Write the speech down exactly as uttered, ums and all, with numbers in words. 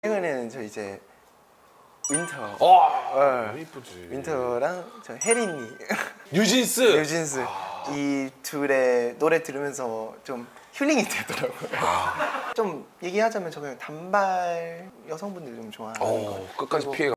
최근에는 저 이제 윈터. 와, 네. 이쁘지. 윈터랑 저 혜린이, 뉴진스. 뉴진스 이 둘의 노래 들으면서 좀 힐링이 되더라고요. 좀 얘기하자면 저 그냥 단발 여성분들 좀 좋아하는 거. 어, 끝까지 피해.